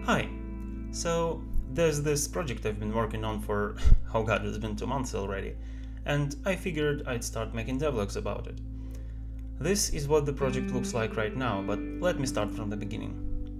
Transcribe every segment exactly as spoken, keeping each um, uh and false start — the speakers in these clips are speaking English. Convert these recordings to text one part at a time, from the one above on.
Hi! So, there's this project I've been working on for, oh god, it's been two months already, and I figured I'd start making devlogs about it. This is what the project looks like right now, but let me start from the beginning.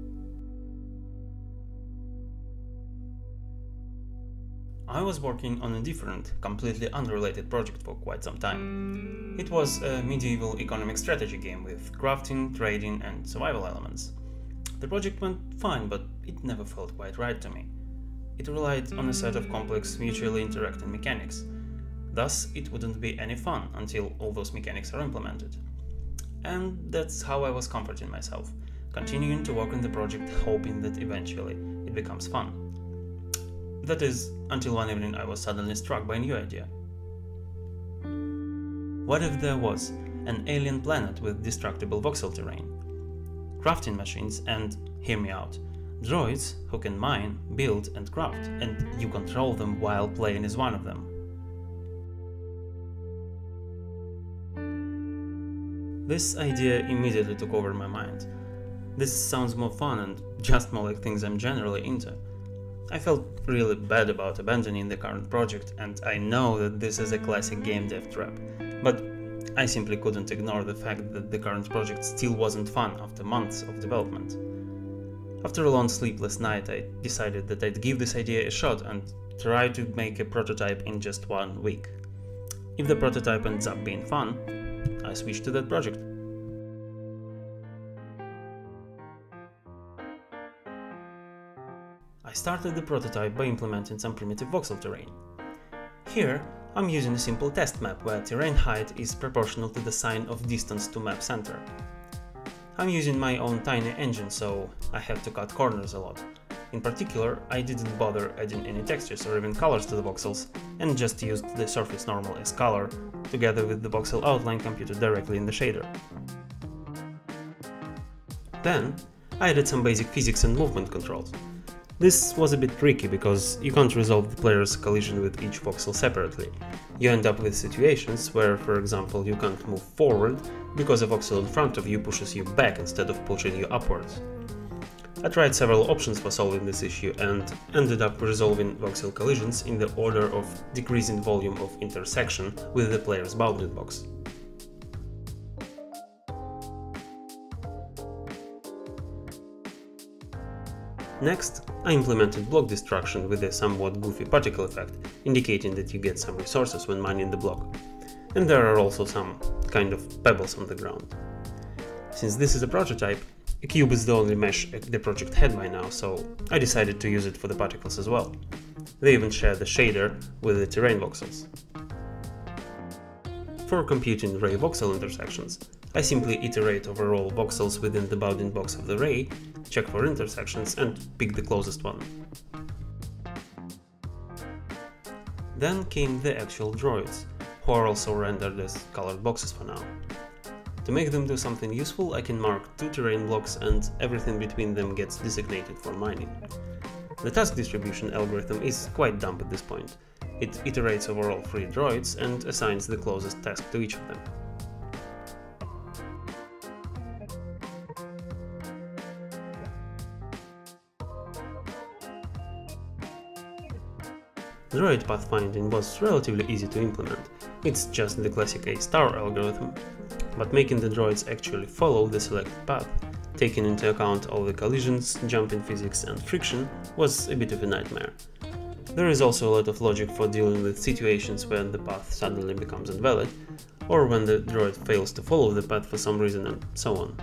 I was working on a different, completely unrelated project for quite some time. It was a medieval economic strategy game with crafting, trading, and survival elements. The project went fine, but it never felt quite right to me. It relied on a set of complex, mutually interacting mechanics. Thus, it wouldn't be any fun until all those mechanics are implemented. And that's how I was comforting myself, continuing to work on the project, hoping that eventually it becomes fun. That is, until one evening I was suddenly struck by a new idea. What if there was an alien planet with destructible voxel terrain, crafting machines, and, hear me out, droids who can mine, build and craft, and you control them while playing as one of them? This idea immediately took over my mind. This sounds more fun and just more like things I'm generally into. I felt really bad about abandoning the current project, and I know that this is a classic game dev trap, but I simply couldn't ignore the fact that the current project still wasn't fun after months of development. After a long sleepless night, I decided that I'd give this idea a shot and try to make a prototype in just one week. If the prototype ends up being fun, I switch to that project. I started the prototype by implementing some primitive voxel terrain. Here, I'm using a simple test map where terrain height is proportional to the sine of distance to map center. I'm using my own tiny engine, so I have to cut corners a lot. In particular, I didn't bother adding any textures or even colors to the voxels, and just used the surface normal as color, together with the voxel outline computed directly in the shader. Then, I added some basic physics and movement controls. This was a bit tricky because you can't resolve the player's collision with each voxel separately. You end up with situations where, for example, you can't move forward because a voxel in front of you pushes you back instead of pushing you upwards. I tried several options for solving this issue and ended up resolving voxel collisions in the order of decreasing volume of intersection with the player's bounded box. Next, I implemented block destruction with a somewhat goofy particle effect, indicating that you get some resources when mining the block. And there are also some kind of pebbles on the ground. Since this is a prototype, a cube is the only mesh the project had by now, so I decided to use it for the particles as well. They even share the shader with the terrain voxels. For computing ray voxel intersections, I simply iterate over all voxels within the bounding box of the ray, check for intersections and pick the closest one. Then came the actual droids, who are also rendered as colored boxes for now. To make them do something useful, I can mark two terrain blocks and everything between them gets designated for mining. The task distribution algorithm is quite dumb at this point. It iterates over all three droids and assigns the closest task to each of them. Droid pathfinding was relatively easy to implement. It's just the classic A star algorithm, but making the droids actually follow the selected path, taking into account all the collisions, jumping physics and friction, was a bit of a nightmare. There is also a lot of logic for dealing with situations when the path suddenly becomes invalid, or when the droid fails to follow the path for some reason, and so on.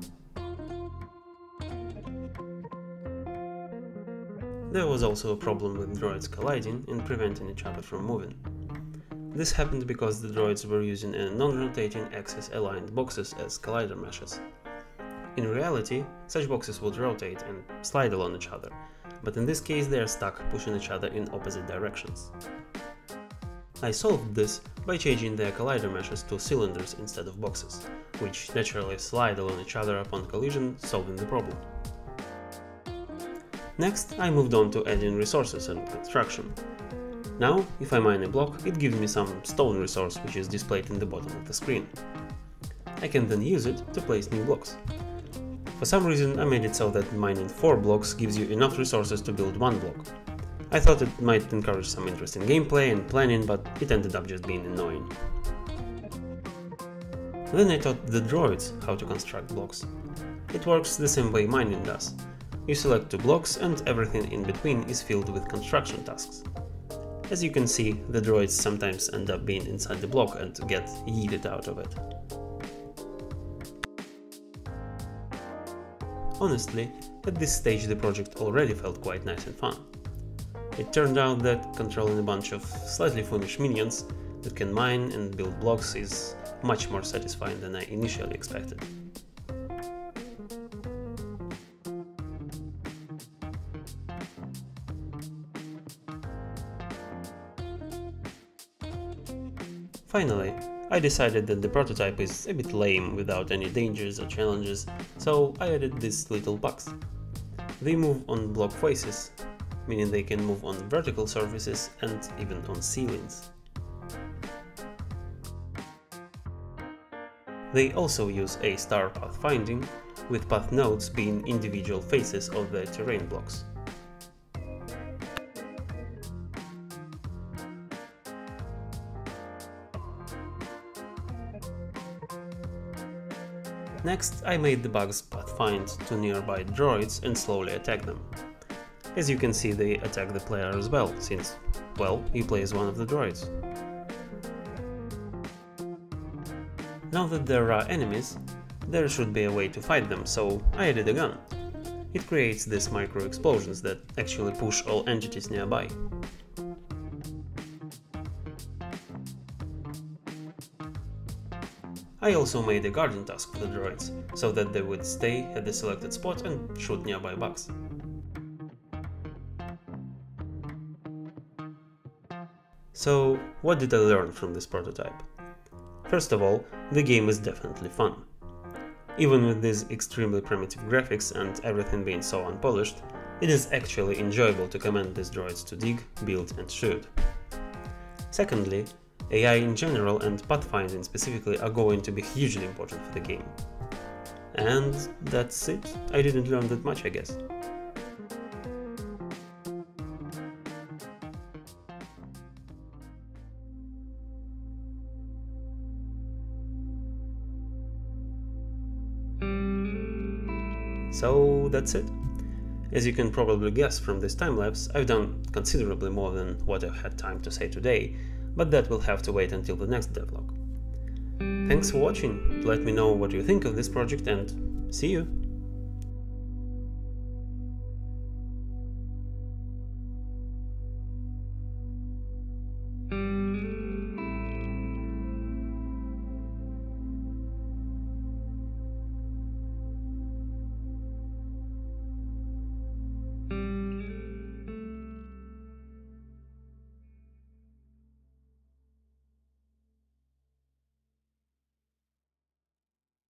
There was also a problem with droids colliding and preventing each other from moving. This happened because the droids were using a non-rotating axis-aligned boxes as collider meshes. In reality, such boxes would rotate and slide along each other, but in this case they are stuck pushing each other in opposite directions. I solved this by changing their collider meshes to cylinders instead of boxes, which naturally slide along each other upon collision, solving the problem. Next, I moved on to adding resources and construction. Now, if I mine a block, it gives me some stone resource which is displayed in the bottom of the screen. I can then use it to place new blocks. For some reason I made it so that mining four blocks gives you enough resources to build one block. I thought it might encourage some interesting gameplay and planning, but it ended up just being annoying. Then I taught the droids how to construct blocks. It works the same way mining does. You select two blocks and everything in between is filled with construction tasks. As you can see, the droids sometimes end up being inside the block and get yeeted out of it. Honestly, at this stage the project already felt quite nice and fun. It turned out that controlling a bunch of slightly foolish minions that can mine and build blocks is much more satisfying than I initially expected. Finally, I decided that the prototype is a bit lame without any dangers or challenges, so I added these little bugs. They move on block faces, meaning they can move on vertical surfaces and even on ceilings. They also use A star pathfinding, with path nodes being individual faces of the terrain blocks. Next, I made the bugs pathfind to nearby droids and slowly attack them. As you can see, they attack the player as well, since, well, he plays one of the droids. Now that there are enemies, there should be a way to fight them, so I added a gun. It creates these micro explosions that actually push all entities nearby. I also made a guardian task for the droids, so that they would stay at the selected spot and shoot nearby bugs. So, what did I learn from this prototype? First of all, the game is definitely fun. Even with these extremely primitive graphics and everything being so unpolished, it is actually enjoyable to command these droids to dig, build and shoot. Secondly, A I in general and pathfinding specifically are going to be hugely important for the game. And that's it. I didn't learn that much, I guess. So that's it. As you can probably guess from this time-lapse, I've done considerably more than what I've had time to say today, but that will have to wait until the next devlog. Thanks for watching, let me know what you think of this project and see you!